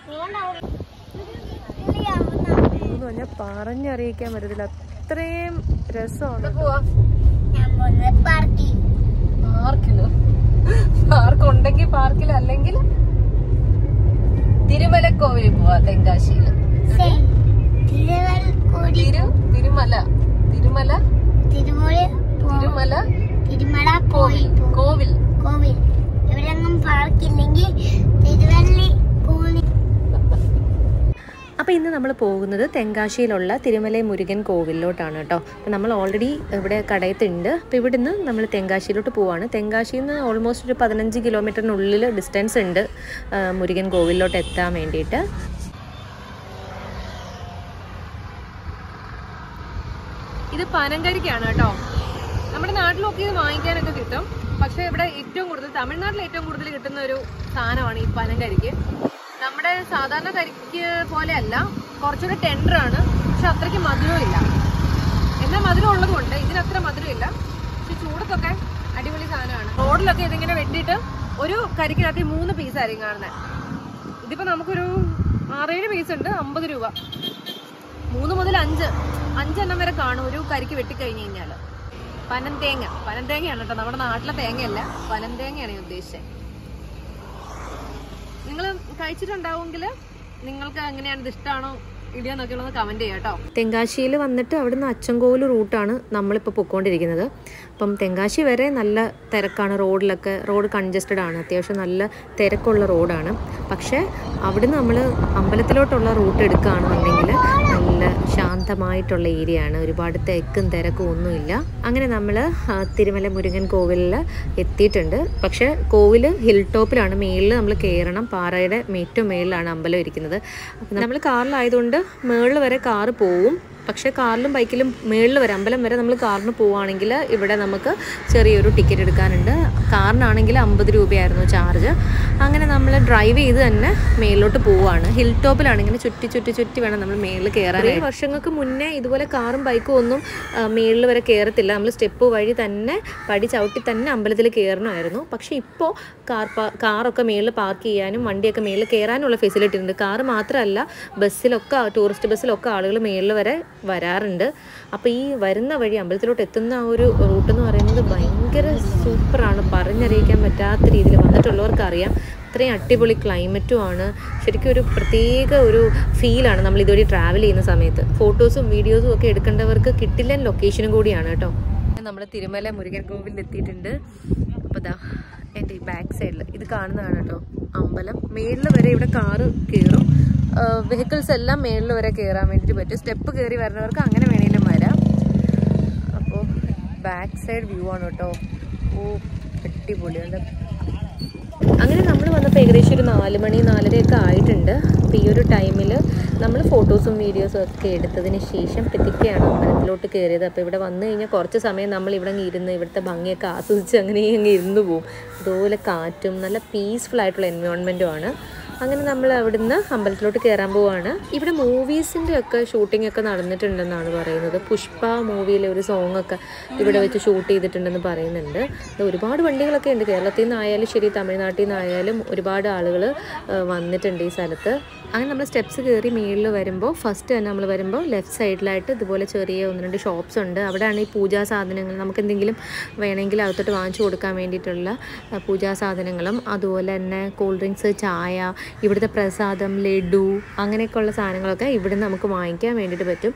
എന്ന് പറഞ്ഞാൽ പറഞ്ഞറിയിക്കാൻ പറ്റത്തില്ല, അത്രയും രസമാണ്. പാർക്കിലോ? പാർക്ക് ഉണ്ടെങ്കിൽ പാർക്കിൽ, അല്ലെങ്കിൽ തിരുമലക്കോവിൽ പോവാ. തെങ്കാശിയില് തിരുമല കോവിൽ. എവിടെയൊന്നും പാർക്കില്ലെങ്കിൽ തിരുവല്ലി. അപ്പോൾ ഇന്ന് നമ്മൾ പോകുന്നത് തെങ്കാശിയിലുള്ള തിരുമല മുരുകൻ കോവിലോട്ടാണ് കേട്ടോ. അപ്പോൾ നമ്മൾ ഓൾറെഡി ഇവിടെ കടയത്തുണ്ട്. അപ്പോൾ ഇവിടുന്ന് നമ്മൾ തെങ്കാശിയിലോട്ട് പോവാണ്. തെങ്കാശിയിൽ നിന്ന് ഓൾമോസ്റ്റ് ഒരു 15 കിലോമീറ്ററിനുള്ളിൽ ഡിസ്റ്റൻസ് ഉണ്ട് മുരുകൻ കോവിലോട്ട് എത്താൻ വേണ്ടിയിട്ട്. ഇത് പനങ്കരിക്കാണ് കേട്ടോ. നമ്മുടെ നാട്ടിലൊക്കെ ഇത് വാങ്ങിക്കാനൊക്കെ കിട്ടും. പക്ഷെ ഇവിടെ ഏറ്റവും കൂടുതൽ, തമിഴ്നാട്ടിൽ ഏറ്റവും കൂടുതൽ കിട്ടുന്ന ഒരു സാധനമാണ് ഈ പനങ്കരിക്ക്. നമ്മുടെ സാധാരണ കരിക്ക് പോലെയല്ല, കുറച്ചുകൂടെ ടെൻഡറാണ്. പക്ഷെ അത്രയ്ക്ക് മധുരവും ഇല്ല. എന്നാൽ മധുരം ഉള്ളതുകൊണ്ട് ഇതിനത്ര മധുരമില്ല. പക്ഷെ ചൂടത്തൊക്കെ അടിപൊളി സാധനമാണ്. റോഡിലൊക്കെ ഇതിങ്ങനെ വെട്ടിയിട്ട് ഒരു കരിക്കിനകത്ത് 3 പീസായിരിക്കും കാണുന്നത്. ഇതിപ്പോൾ നമുക്കൊരു 6-7 പീസ് ഉണ്ട്, 50 രൂപ. 3 മുതൽ 5 എണ്ണം വരെ കാണും ഒരു കരിക്ക് വെട്ടിക്കഴിഞ്ഞ് കഴിഞ്ഞാൽ. പനന്തേങ്ങയാണ് കേട്ടോ, നമ്മുടെ നാട്ടിലെ തേങ്ങയല്ല, പനന്തേങ്ങയാണ് ഞാൻ ഉദ്ദേശിച്ചത്. നിങ്ങൾ കഴിച്ചിട്ടുണ്ടാവുമെങ്കിൽ നിങ്ങൾക്ക് എങ്ങനെയാണ്, ഇത് ഇഷ്ടമാണോ ഇടിയാന്നൊക്കെ ഉള്ളത് കമന്റ് ചെയ്യാം കേട്ടോ. തെങ്കാശിയിൽ വന്നിട്ട് അവിടുന്ന് അച്ചൻകോവിൽ റൂട്ടാണ് നമ്മളിപ്പോൾ പൊയ്ക്കൊണ്ടിരിക്കുന്നത്. അപ്പം തെങ്കാശി വരെ നല്ല തിരക്കാണ്. റോഡ് കൺജസ്റ്റഡ് ആണ്, അത്യാവശ്യം നല്ല തിരക്കുള്ള റോഡാണ്. പക്ഷേ അവിടുന്ന് നമ്മൾ അമ്പലത്തിലോട്ടുള്ള റൂട്ട് എടുക്കുകയാണെന്നുണ്ടെങ്കിൽ നല്ല ശാന്തമായിട്ടുള്ള ഏരിയ ആണ്. ഒരുപാട് തിരക്കും ഒന്നുമില്ല. അങ്ങനെ നമ്മൾ തിരുമല മുരുകൻ കോവിലിൽ എത്തിയിട്ടുണ്ട്. പക്ഷേ കോവിൽ ഹിൽ ടോപ്പിലാണ്, മേളിൽ നമ്മൾ കയറണം. പാറയുടെ ഏറ്റവും മേളിലാണ് അമ്പലം ഇരിക്കുന്നത്. അപ്പം നമ്മൾ കാറിലായതുകൊണ്ട് മേളിൽ വരെ കാറ് പോവും. പക്ഷേ കാറിലും ബൈക്കിലും മേളിൽ വരെ, അമ്പലം വരെ നമ്മൾ കാറിന് പോവുകയാണെങ്കിൽ ഇവിടെ നമുക്ക് ചെറിയൊരു ടിക്കറ്റ് എടുക്കാനുണ്ട്. കാറിനാണെങ്കിൽ 50 രൂപയായിരുന്നു ചാർജ്. അങ്ങനെ നമ്മൾ ഡ്രൈവ് ചെയ്ത് തന്നെ മേളിലോട്ട് പോവുകയാണ്. ഹിൽ ടോപ്പിലാണ്, ഇങ്ങനെ ചുറ്റി വേണം നമ്മൾ മേളിൽ കയറാൻ. 3 വർഷങ്ങൾക്ക് മുന്നേ ഇതുപോലെ കാറും ബൈക്കും ഒന്നും മേളിൽ വരെ കയറത്തില്ല. നമ്മൾ സ്റ്റെപ്പ് വഴി തന്നെ പടി ചവിട്ടി തന്നെ അമ്പലത്തിൽ കയറണമായിരുന്നു. പക്ഷേ ഇപ്പോൾ കാറൊക്കെ മേളിൽ പാർക്ക് ചെയ്യാനും വണ്ടിയൊക്കെ മേളിൽ കയറാനുള്ള ഫെസിലിറ്റി ഉണ്ട്. കാറ് മാത്രമല്ല, ബസ്സിലൊക്കെ, ടൂറിസ്റ്റ് ബസ്സിലൊക്കെ ആളുകൾ മേളിൽ വരെ വരാറുണ്ട്. അപ്പോൾ ഈ വരുന്ന വഴി അമ്പലത്തിലോട്ട് എത്തുന്ന ആ ഒരു റൂട്ടെന്ന് പറയുന്നത് ഭയങ്കര സൂപ്പറാണ്. പറഞ്ഞറിയിക്കാൻ പറ്റാത്ത രീതിയിൽ വന്നിട്ടുള്ളവർക്ക് അറിയാം. അത്രയും അടിപൊളി ക്ലൈമറ്റും ആണ്. ശരിക്കും ഒരു പ്രത്യേക ഒരു ഫീലാണ് നമ്മൾ ഇതുവഴി ട്രാവൽ ചെയ്യുന്ന സമയത്ത്. ഫോട്ടോസും വീഡിയോസും ഒക്കെ എടുക്കേണ്ടവർക്ക് കിട്ടില്ല ലൊക്കേഷനും കൂടിയാണ് കേട്ടോ. നമ്മൾ തിരുമല മുരുകൻ കോവിലിൽ എത്തിയിട്ടുണ്ട്. അപ്പോൾ ദാ എൻ്റെ ഈ ബാക്ക് സൈഡിൽ ഇത് കാണുന്നതാണ് കേട്ടോ അമ്പലം. മേളിൽ വരെ ഇവിടെ കാറ് കയറും. വെഹിക്കിൾസ് എല്ലാം മേളിൽ വരെ കയറാൻ വേണ്ടിയിട്ട് പറ്റും. സ്റ്റെപ്പ് കയറി വരുന്നവർക്ക് അങ്ങനെ വേണമെങ്കിലും വരാം. അപ്പോൾ ബാക്ക് സൈഡ് വ്യൂ ആണ് കേട്ടോ. അടിപൊളിയുണ്ട്. അങ്ങനെ നമ്മൾ വന്നപ്പോൾ ഏകദേശം ഒരു 4 മണി 4:30 ആയിട്ടുണ്ട്. അപ്പോൾ ഈ ഒരു ടൈമിൽ നമ്മൾ ഫോട്ടോസും വീഡിയോസും ഒക്കെ എടുത്തതിന് ശേഷം പെത്തിക്കയാണ് അമ്പലത്തിലോട്ട് കയറിയത്. അപ്പോൾ ഇവിടെ വന്നു കഴിഞ്ഞാൽ കുറച്ച് സമയം നമ്മൾ ഇവിടെ ഇരുന്ന് ഇവിടുത്തെ ഭംഗിയൊക്കെ ആസ്വദിച്ച് അങ്ങനെ ഇരുന്ന് പോവും. അതുപോലെ കാറ്റും നല്ല പീസ്ഫുൾ ആയിട്ടുള്ള എൻവയോൺമെൻറ്റും ആണ്. അങ്ങനെ നമ്മൾ അവിടുന്ന് അമ്പലത്തിലോട്ട് കയറാൻ പോവാണ്. ഇവിടെ മൂവീസിൻ്റെ ഒക്കെ ഷൂട്ടിംഗ് ഒക്കെ നടന്നിട്ടുണ്ടെന്നാണ് പറയുന്നത്. പുഷ്പ മൂവിയിലെ ഒരു സോങ് ഒക്കെ ഇവിടെ വെച്ച് ഷൂട്ട് ചെയ്തിട്ടുണ്ടെന്ന് പറയുന്നുണ്ട്. ഒരുപാട് വണ്ടികളൊക്കെ ഉണ്ട്. കേരളത്തിൽ നിന്നായാലും ശരി, തമിഴ്നാട്ടിൽ നിന്നായാലും ഒരുപാട് ആളുകൾ വന്നിട്ടുണ്ട് ഈ സ്ഥലത്ത്. അങ്ങനെ നമ്മൾ സ്റ്റെപ്സ് കയറി മേളിൽ വരുമ്പോൾ ഫസ്റ്റ് തന്നെ നമ്മൾ വരുമ്പോൾ ലെഫ്റ്റ് സൈഡിലായിട്ട് ഇതുപോലെ ചെറിയ 1-2 ഷോപ്സ് ഉണ്ട്. അവിടെയാണ് ഈ പൂജാ സാധനങ്ങൾ, നമുക്ക് എന്തെങ്കിലും വേണമെങ്കിൽ അകത്തോട്ട് വാങ്ങിച്ചു കൊടുക്കാൻ വേണ്ടിയിട്ടുള്ള പൂജാ സാധനങ്ങളും അതുപോലെ തന്നെ കൂൾ ഡ്രിങ്ക്സ്, ചായ, ഇവിടുത്തെ പ്രസാദം, ലഡു, അങ്ങനെയൊക്കെയുള്ള സാധനങ്ങളൊക്കെ ഇവിടുന്ന് നമുക്ക് വാങ്ങിക്കാൻ വേണ്ടിയിട്ട് പറ്റും.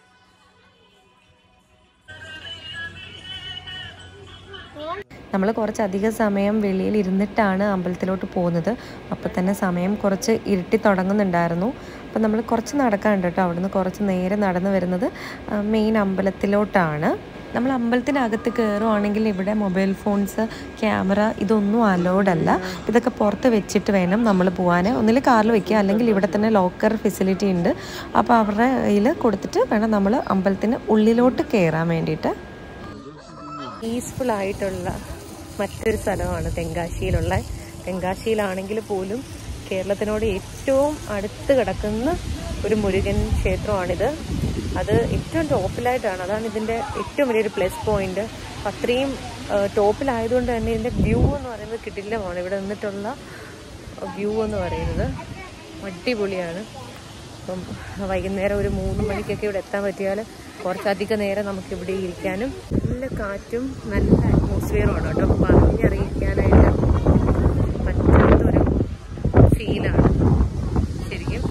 നമ്മൾ കുറച്ചധികം സമയം വെളിയിൽ ഇരുന്നിട്ടാണ് അമ്പലത്തിലോട്ട് പോകുന്നത്. അപ്പോൾ തന്നെ സമയം കുറച്ച് ഇരുട്ടി തുടങ്ങുന്നുണ്ടായിരുന്നു. അപ്പോൾ നമ്മൾ കുറച്ച് നടക്കാനുണ്ട് കേട്ടോ. അവിടുന്ന് കുറച്ച് നേരെ നടന്നു വരുന്നത് മെയിൻ അമ്പലത്തിലോട്ടാണ്. നമ്മൾ അമ്പലത്തിനകത്ത് കയറുവാണെങ്കിൽ ഇവിടെ മൊബൈൽ ഫോൺസ്, ക്യാമറ ഇതൊന്നും അലൗഡ് അല്ല. ഇതൊക്കെ പുറത്ത് വെച്ചിട്ട് വേണം നമ്മൾ പോകാൻ. ഒന്നിൽ കാറിൽ വെക്കുക, അല്ലെങ്കിൽ ഇവിടെ തന്നെ ലോക്കർ ഫെസിലിറ്റി ഉണ്ട്. അപ്പോൾ അവരുടെ കയ്യിൽ കൊടുത്തിട്ട് വേണം നമ്മൾ അമ്പലത്തിന് ഉള്ളിലോട്ട് കയറാൻ വേണ്ടിയിട്ട്. പീസ്ഫുൾ ആയിട്ടുള്ള മറ്റൊരു സ്ഥലമാണ് തെങ്കാശിയിലുള്ള. തെങ്കാശിയിലാണെങ്കിൽ പോലും കേരളത്തിനോട് ഏറ്റവും അടുത്ത് കിടക്കുന്ന ഒരു മുരുകൻ ക്ഷേത്രമാണിത്. അത് ഏറ്റവും ടോപ്പിലായിട്ടാണ്. അതാണ് ഇതിൻ്റെ ഏറ്റവും വലിയൊരു പ്ലസ് പോയിന്റ്. അത്രയും ടോപ്പിലായതുകൊണ്ട് തന്നെ ഇതിൻ്റെ വ്യൂ എന്ന് പറയുന്നത് കിടിലമാണ്. ഇവിടെ നിന്നിട്ടുള്ള വ്യൂ എന്ന് പറയുന്നത് അടിപൊളിയാണ്. അപ്പം വൈകുന്നേരം ഒരു 3 മണിക്കൊക്കെ ഇവിടെ എത്താൻ പറ്റിയാൽ കുറച്ചധികം നേരം നമുക്കിവിടെ ഇരിക്കാനും നല്ല കാറ്റും നല്ല അറ്റ്മോസ്ഫിയറും ആണ് കേട്ടോ. പറഞ്ഞറിയിക്കാനായിട്ട് പറ്റാത്തൊരു ഫീലാണ് ശരിക്കും.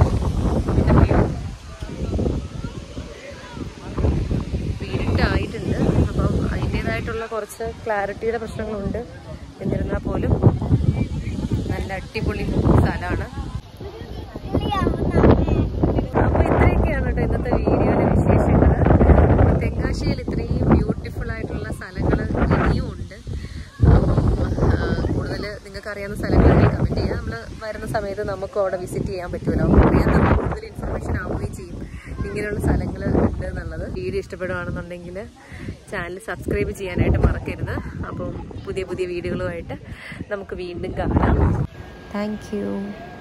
വീരിട്ടായിട്ടുണ്ട്. അപ്പം അതിൻ്റേതായിട്ടുള്ള കുറച്ച് ക്ലാരിറ്റിയുടെ പ്രശ്നങ്ങളുണ്ട്. എന്നിരുന്നാൽ പോലും നല്ല അടിപൊളി സ്ഥലമാണ്. അപ്പോൾ ഇത്രയൊക്കെയാണ് കേട്ടോ ഇന്നത്തെ വീഡിയോയിലെ വിശേഷങ്ങൾ. തെങ്കാശിയിൽ ഇത്രയും ബ്യൂട്ടിഫുൾ ആയിട്ടുള്ള സ്ഥലങ്ങൾ ഇനിയും ഉണ്ട്. കൂടുതൽ നിങ്ങൾക്ക് അറിയാവുന്ന സ്ഥലങ്ങളാണെങ്കിൽ കമൻറ്റ് ചെയ്യുക. നമ്മൾ വരുന്ന സമയത്ത് നമുക്ക് അവിടെ വിസിറ്റ് ചെയ്യാൻ പറ്റുമല്ലോ. അറിയാൻ നമുക്ക് കൂടുതൽ ഇൻഫർമേഷൻ ആവുകയും ചെയ്യും ഇങ്ങനെയുള്ള സ്ഥലങ്ങൾ ഉണ്ട് എന്നുള്ളത്. വീഡിയോ ഇഷ്ടപ്പെടുകയാണെന്നുണ്ടെങ്കിൽ ചാനൽ സബ്സ്ക്രൈബ് ചെയ്യാനായിട്ട് മറക്കരുത്. അപ്പം പുതിയ പുതിയ വീഡിയോകളുമായിട്ട് നമുക്ക് വീണ്ടും കാണാം. Thank U.